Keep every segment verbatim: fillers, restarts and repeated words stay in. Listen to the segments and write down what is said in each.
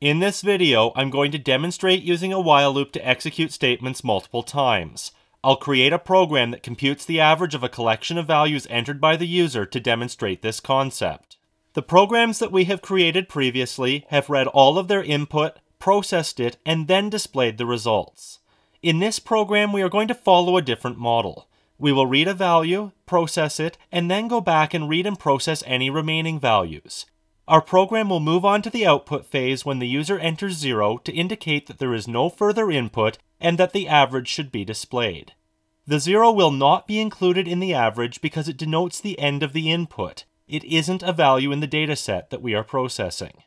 In this video, I'm going to demonstrate using a while loop to execute statements multiple times. I'll create a program that computes the average of a collection of values entered by the user to demonstrate this concept. The programs that we have created previously have read all of their input, processed it, and then displayed the results. In this program, we are going to follow a different model. We will read a value, process it, and then go back and read and process any remaining values. Our program will move on to the output phase when the user enters zero to indicate that there is no further input and that the average should be displayed. The zero will not be included in the average because it denotes the end of the input. It isn't a value in the dataset that we are processing.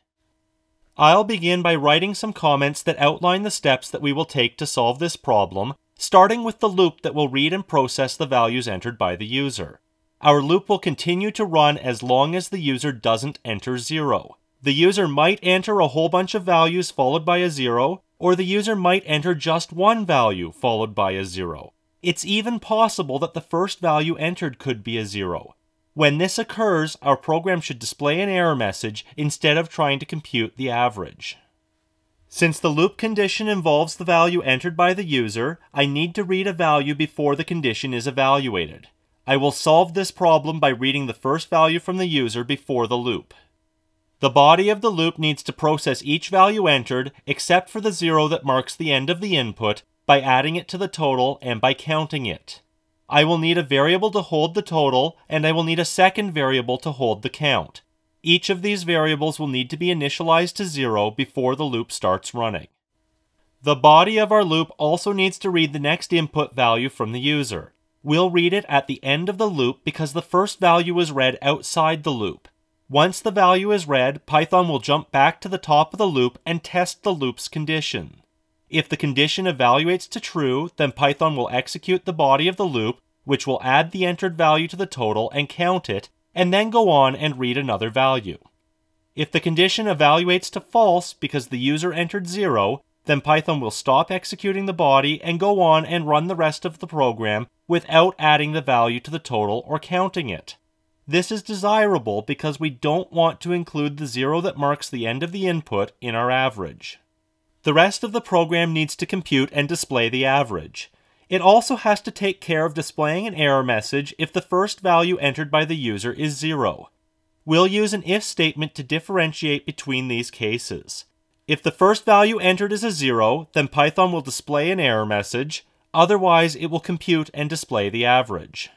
I'll begin by writing some comments that outline the steps that we will take to solve this problem, starting with the loop that will read and process the values entered by the user. Our loop will continue to run as long as the user doesn't enter zero. The user might enter a whole bunch of values followed by a zero, or the user might enter just one value followed by a zero. It's even possible that the first value entered could be a zero. When this occurs, our program should display an error message instead of trying to compute the average. Since the loop condition involves the value entered by the user, I need to read a value before the condition is evaluated. I will solve this problem by reading the first value from the user before the loop. The body of the loop needs to process each value entered except for the zero that marks the end of the input by adding it to the total and by counting it. I will need a variable to hold the total, and I will need a second variable to hold the count. Each of these variables will need to be initialized to zero before the loop starts running. The body of our loop also needs to read the next input value from the user. We'll read it at the end of the loop because the first value was read outside the loop. Once the value is read, Python will jump back to the top of the loop and test the loop's condition. If the condition evaluates to true, then Python will execute the body of the loop, which will add the entered value to the total and count it, and then go on and read another value. If the condition evaluates to false because the user entered zero, then Python will stop executing the body and go on and run the rest of the program without adding the value to the total or counting it. This is desirable because we don't want to include the zero that marks the end of the input in our average. The rest of the program needs to compute and display the average. It also has to take care of displaying an error message if the first value entered by the user is zero. We'll use an if statement to differentiate between these cases. If the first value entered is a zero, then Python will display an error message. Otherwise, it will compute and display the average.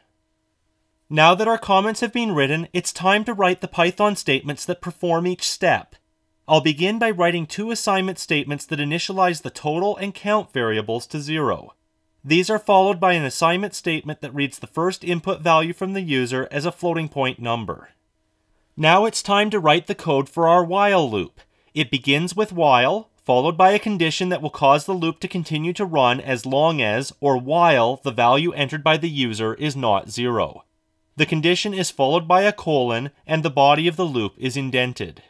Now that our comments have been written, it's time to write the Python statements that perform each step. I'll begin by writing two assignment statements that initialize the total and count variables to zero. These are followed by an assignment statement that reads the first input value from the user as a floating point number. Now it's time to write the code for our while loop. It begins with while, followed by a condition that will cause the loop to continue to run as long as, or while, the value entered by the user is not zero. The condition is followed by a colon, and the body of the loop is indented.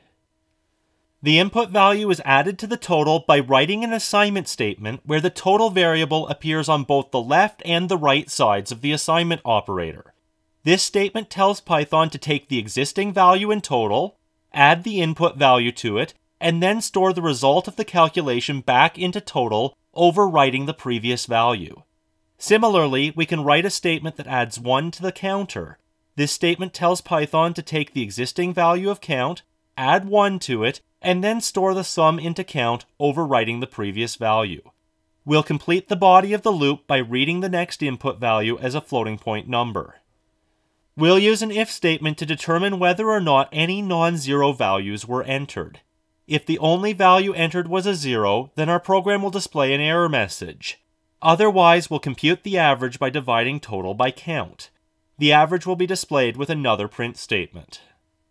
The input value is added to the total by writing an assignment statement where the total variable appears on both the left and the right sides of the assignment operator. This statement tells Python to take the existing value in total, add the input value to it, and then store the result of the calculation back into total, overwriting the previous value. Similarly, we can write a statement that adds one to the counter. This statement tells Python to take the existing value of count, add one to it, and then store the sum into count, overwriting the previous value. We'll complete the body of the loop by reading the next input value as a floating point number. We'll use an if statement to determine whether or not any non-zero values were entered. If the only value entered was a zero, then our program will display an error message. Otherwise, we'll compute the average by dividing total by count. The average will be displayed with another print statement.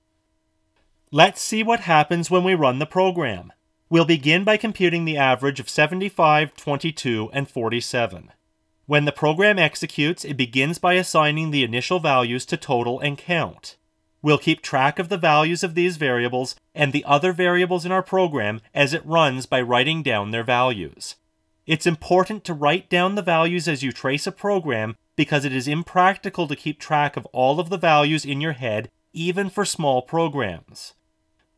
Let's see what happens when we run the program. We'll begin by computing the average of seventy-five, twenty-two, and forty-seven. When the program executes, it begins by assigning the initial values to total and count. We'll keep track of the values of these variables and the other variables in our program as it runs by writing down their values. It's important to write down the values as you trace a program because it is impractical to keep track of all of the values in your head, even for small programs.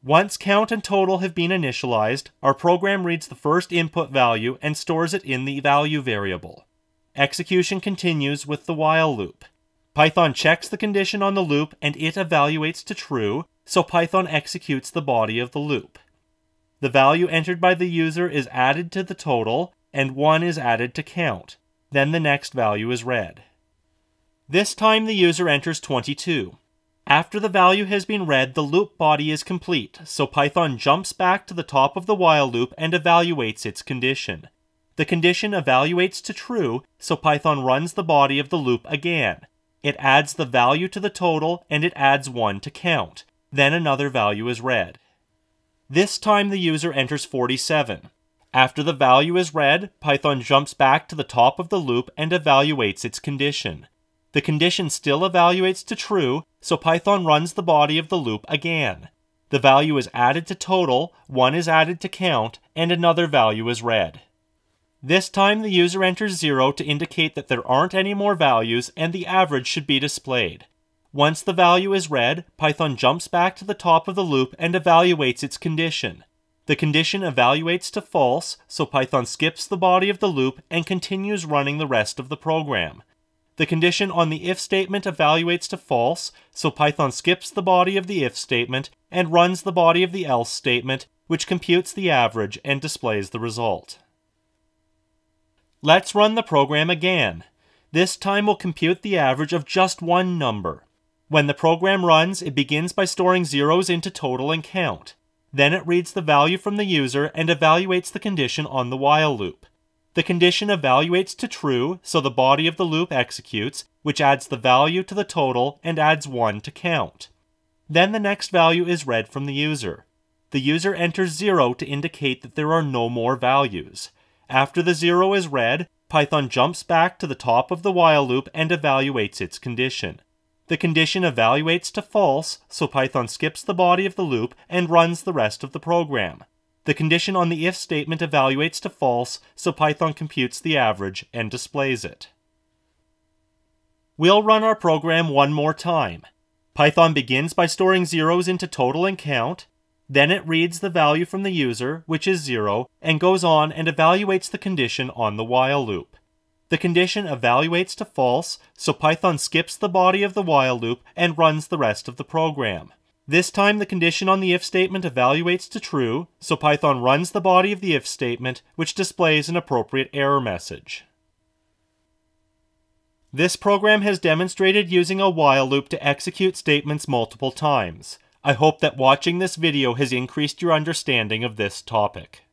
Once count and total have been initialized, our program reads the first input value and stores it in the value variable. Execution continues with the while loop. Python checks the condition on the loop and it evaluates to true, so Python executes the body of the loop. The value entered by the user is added to the total, and one is added to count. Then the next value is read. This time the user enters twenty-two. After the value has been read, the loop body is complete, so Python jumps back to the top of the while loop and evaluates its condition. The condition evaluates to true, so Python runs the body of the loop again. It adds the value to the total, and it adds one to count. Then another value is read. This time the user enters forty-seven. After the value is read, Python jumps back to the top of the loop and evaluates its condition. The condition still evaluates to true, so Python runs the body of the loop again. The value is added to total, one is added to count, and another value is read. This time the user enters zero to indicate that there aren't any more values and the average should be displayed. Once the value is read, Python jumps back to the top of the loop and evaluates its condition. The condition evaluates to false, so Python skips the body of the loop and continues running the rest of the program. The condition on the if statement evaluates to false, so Python skips the body of the if statement and runs the body of the else statement, which computes the average and displays the result. Let's run the program again. This time we'll compute the average of just one number. When the program runs, it begins by storing zeros into total and count. Then it reads the value from the user and evaluates the condition on the while loop. The condition evaluates to true, so the body of the loop executes, which adds the value to the total and adds one to count. Then the next value is read from the user. The user enters zero to indicate that there are no more values. After the zero is read, Python jumps back to the top of the while loop and evaluates its condition. The condition evaluates to false, so Python skips the body of the loop and runs the rest of the program. The condition on the if statement evaluates to false, so Python computes the average and displays it. We'll run our program one more time. Python begins by storing zeros into total and count. Then it reads the value from the user, which is zero, and goes on and evaluates the condition on the while loop. The condition evaluates to false, so Python skips the body of the while loop and runs the rest of the program. This time the condition on the if statement evaluates to true, so Python runs the body of the if statement, which displays an appropriate error message. This program has demonstrated using a while loop to execute statements multiple times. I hope that watching this video has increased your understanding of this topic.